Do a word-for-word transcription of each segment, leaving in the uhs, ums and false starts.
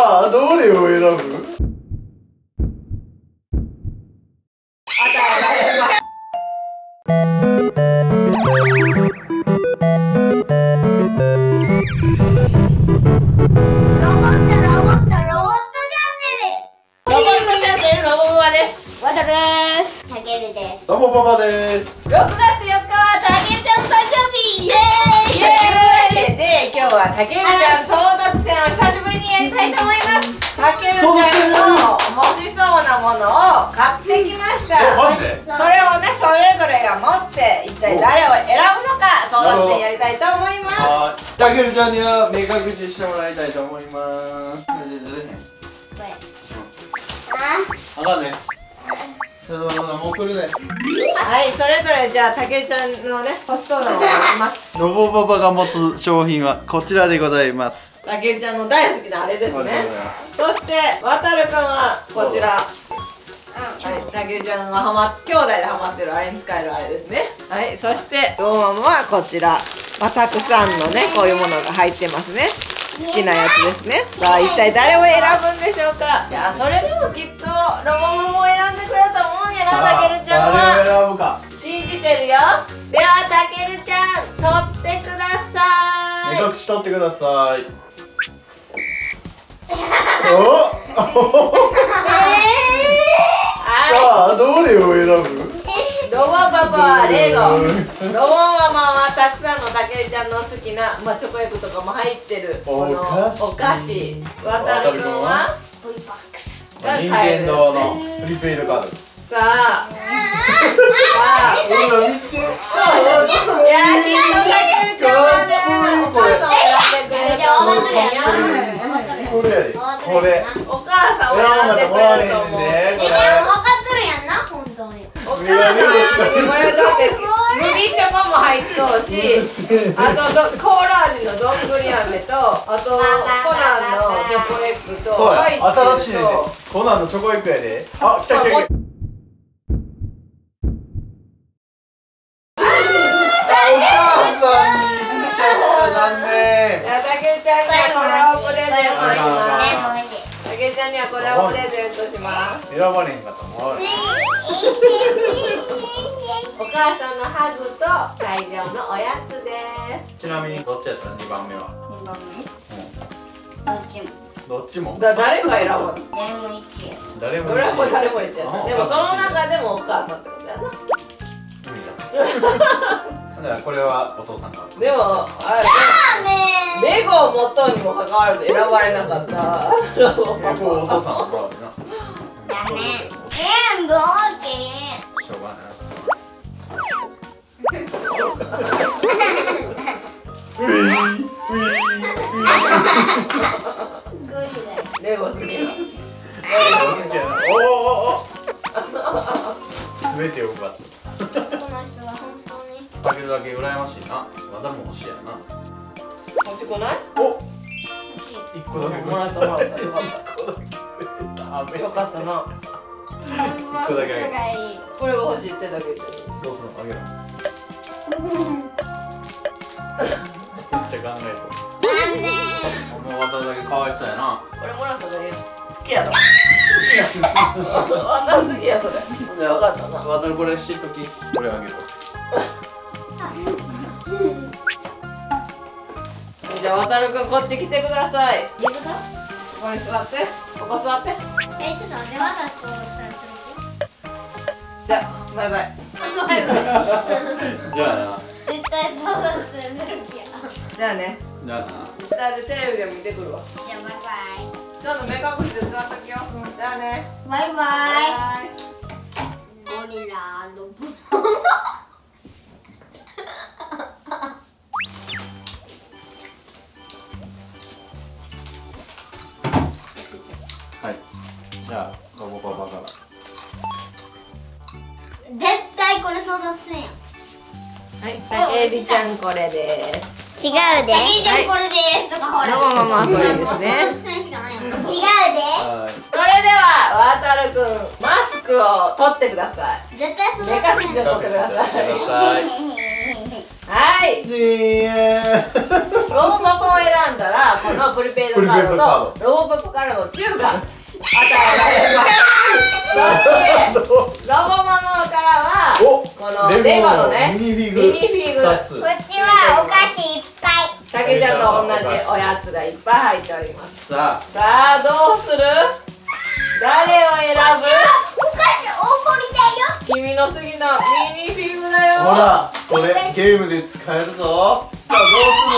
さあどれを選ぶ？ わたです。たけるです。 どうもパパです。 ろくがつよっかはたけるちゃんの誕生日、イエーイ。というわけで今日はたけるちゃん争奪戦を久しぶりにやりたいと思います。たけるちゃんの欲しそうなものを買ってきました。 マジで？ それをね、それぞれが持って一体誰を選ぶのか争奪戦やりたいと思います。 たけるちゃんには目隠ししてもらいたいと思います。これあかんね。もう来るね。 はい、それぞれじゃあたけるちゃんのね欲しそうなものがあります。 のぼパパが持つ商品はこちらでございます。 たけるちゃんの大好きなあれですね。そしてわたるくんはこちら。はい、たけるちゃんがハマ兄弟でハマってるあれに使えるあれですね。はい、そしてローマムはこちら、まあ、たくさんのねこういうものが入ってますね。好きなやつですね。さあ一体誰を選ぶんでしょうか。いや、それでもきっとロマムも選んでくれると思うんやな、たけるちゃんは。 誰を選ぶか信じてるよ。ではたけるちゃん取ってください。 目隠し取ってください。おさあどれを選ぶ？ ロボパパはレゴ、ロボママはたくさんのたけるちゃんの好きな、まあ、チョコエッグとかも入ってるこのお菓子。わたるくんはトイパックス任天堂のプリペイドカードです。 さあさあほら見て、 いやきっとたけるちゃんはねお母さんを選んでくれると思うよ。 これやで、これお母さんを選んでくれると思う。お母さんにこれだって麦チョコも入っとうし、あとどコーラ味のどんぐり飴と、あとコナンのチョコエッグと、 そうや、 ハイチュウ新しいねんで。コナンのチョコエッグやで。あ、来た来た来た。お母さんに行っちゃった、残念。 たけるちゃんにはこれをプレゼントします。たけるちゃんにはこれをプレゼントします。 選ばれへんかったもん。 お母さんのハグと会場のおやつです。 ちなみにどっちやったの？にばんめは。 にばんめどっちも。 だ誰か選ぶの？ 誰も一位。 誰も。 俺はこれ誰も言っちゃった。でもその中でもお母さんってことやな。 君だ。じゃあこれはお父さんが。 でもあれレゴを持とうにもかかわらず選ばれなかったロボパパ。 お父さんはもらってな。 ダメ。全部オッケー。 しょうがない。ういういうレゴ好きな。 レゴ好きやな。おおおお。すべてを奪った。 この人は本当に。 あげるだけ羨ましいな。まだも欲しいやな。 欲しくない？ お。一個だけもらったもらった。よかっ一個だけくれた。 た。よかったな。 一個だけあげる。 これが欲しいってだけ言ってる。 どうするの？あげる。めっちゃ考えと。もう渡るだけかわいそうやな。 これもらっただけ好きやろ。好きや。あんな好きやそれ。じゃあ分かったな。 渡るこれしっとき。これあげる。 じゃあ渡るくんこっち来てください。 どういうこと？ ここに座って。ここ座って。 え、ちょっと待って、私とさんじゃあバイバイ。 バイバイ。 じゃあな。 絶対そうだってする気や。 じゃあね。 じゃあな。 下でテレビで見てくるわ。 じゃあバイバイ。 ちょっと目隠して座っときよ。じゃあね。 バイバイ。 バイ。 ゴリラのブはい。じゃあロボパパから。 絶対これ争奪戦やん。 はい、たけりちゃんこれです。 違うで。たけりちゃんこれですとかほら。 ロボママこれですね。 争奪戦しかないよ。違うで。 はい。 それではわたるくんマスクを取ってください。 絶対争奪目隠し戦。 を取ってください。 ください。 はい。ロボパパを選んだらこのプリペイドカードとロボパパからのチューが与えられます。そしてロボママからはこのレゴのねミニフィグふたつ。 こっちはお菓子いっぱい。 たけちゃんと同じおやつがいっぱい入っております。 さあさあどうする？誰を選ぶ？ お菓子大盛りだよ。 君の好きなミニフィグだよ。 ほらこれゲームで使えるぞ。さあ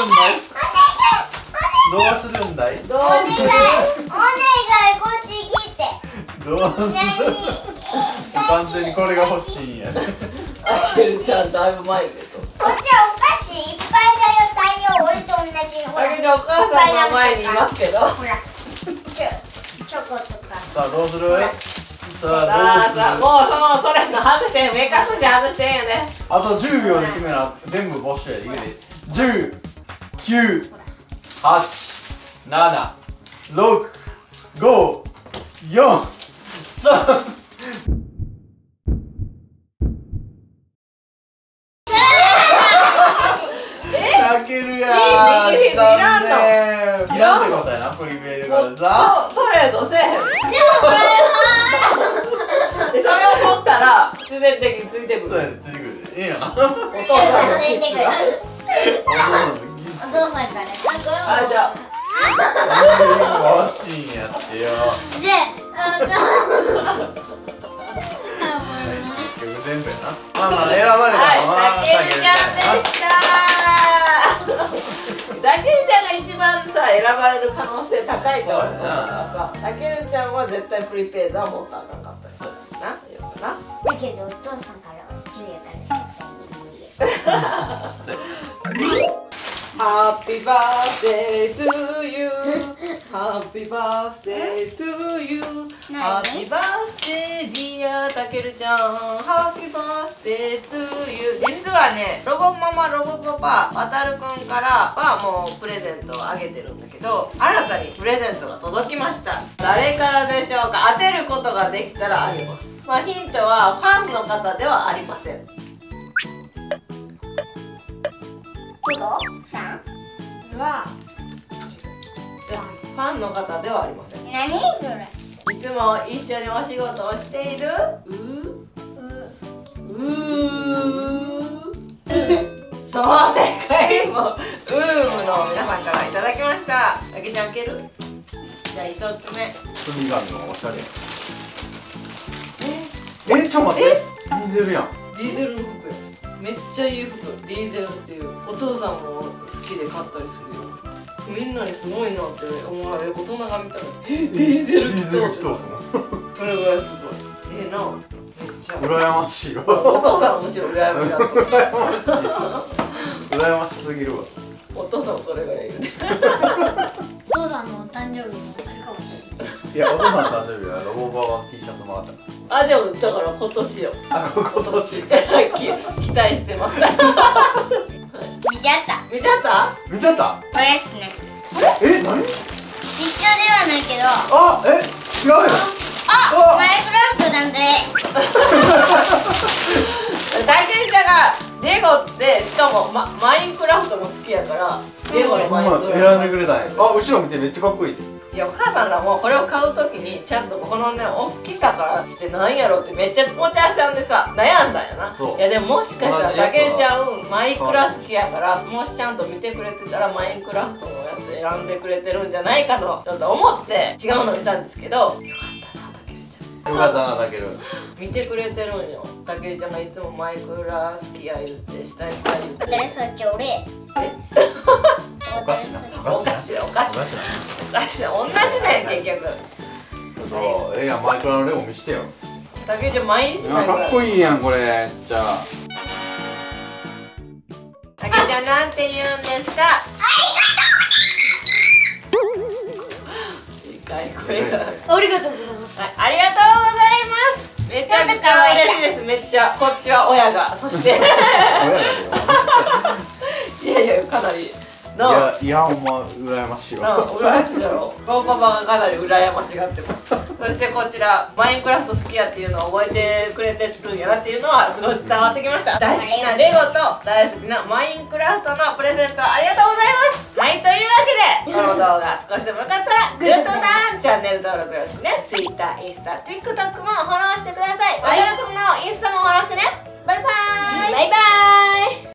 どうするんだい？どうするんだい？ どうお願いする？ お願いこっち来て。 どうする？完全にこれが欲しいんや。 あけるちゃんだいぶ前でと。 こっちはお菓子いっぱいだよ。太陽俺と同じ。 あけちゃんお母さんの前にいますけど。 ほらチョコとか。 さあどうする？ささあさあもうそのそれの外して目隠し外してんよね。 あとじゅうびょうで決めな全部没収やでいくで。じゅう、きゅう、はち、なな、ろく、ご、よん、さん。たけるやー。 いらんの。 いらんってことやなプリペイドからさ。 トレードせえへん。 でもこれは。 でそれを取ったら必然的についてくる。 そうやねついてくるで。ええやん。お父お父さんのついてくる。お父さんから。 あじゃあ。 欲しいんやってよ。 で、あの。 結局全部やな。まあまあ選ばれたのはたけるちゃんでした。たけるちゃんが一番さ選ばれる可能性高いと思うからさ、たけるちゃんは絶対プリペイドは持ったらあかんかったしな、よくな。 だけどお父さんからはきゅうやから絶対に逃げる。 Happy birthday to you. Happy birthday to you. Happy birthday dear たけるちゃん。Happy birthday to you. 実はね、ロボママロボパパわたるくんからはもうプレゼントをあげてるんだけど、新たにプレゼントが届きました。誰からでしょうか？当てることができたらあげます。まあヒントはファンの方ではありません。 プロさんはファンの方ではありません。 何それ？ いつも一緒にお仕事をしているうううそう正解もウームの皆さんからいただきました。あけちゃん開ける？じゃあ一つ目。 包み紙のおしゃれ。え、ちょっと待って。ディーゼルやん。 ディーゼルの服や。めっちゃいい服。ディーゼルっていうお父さんも好きで買ったりするよ。みんなにすごいなって思われる。大人が見たらディーゼル着とうってそれぐらいすごい。ええな。めっちゃ羨ましいわ。 お父さんもむしろ羨ましいなと。 羨ましい。羨ましすぎるわ。 お父さんもそれがいいね。 お父さんのお誕生日も来るかもしれない。 いや、お父さんの誕生日はロボババの T シャツもらった。 あ、でもだから今年よ。 あ、今年期待してます。 見ちゃった。 見ちゃった？ 見ちゃった？ これですね。 え、何？ 実写ではないけど。 あ、え、違うよ。 あ、マイクラフトなんで。 大賢者がレゴってしかも、ま、マインクラフトも好きやからレゴのマインクラフト選んでくれたんや。あ、後ろ見てめっちゃかっこいい。 いやお母さんらもこれを買うときにちゃんとこのね大きさからしてなんやろうってめっちゃ持ち合わせんでさ悩んだんやな。いやでももしかしたらたけるちゃんマイクラ好きやからもしちゃんと見てくれてたらマインクラフトのやつ選んでくれてるんじゃないかとちょっと思って違うのにしたんですけど、よかったなたけるちゃん。 よかったな、たける。 見てくれてるんよ。たけるちゃんがいつもマイクラ好きや言ってしたいしたい言って。 誰そっち俺。 えおかしいな。 おかしいおかしいおかしいな。 おかしい同じね結局。 そう、ええやん、マイクラのレゴ見してよ。 たけるちゃん毎日マイクラ。 かっこいいやん、これ。じゃあ。 たけちゃんなんて言うんですか。でかい声が。 ありがとうございます。 ありがとうございます。めちゃくちゃ嬉しいです。めっちゃこっちは親がそして。いやいやかなりのいやいやほんま羨ましいわ。 うん、羨ましいだろ。ゴーパパがかなり羨ましがってます。そしてこちらマインクラフト好きやっていうのを覚えてくれてるんやなっていうのはすごい伝わってきました。大好きなレゴと大好きなマインクラフトのプレゼントありがとうございます。はい、というわけでこの動画少しでもよかったらグッドボタン、チャンネル登録よろしくね。 Twitter、インスタ、TikTok もフォローしてください。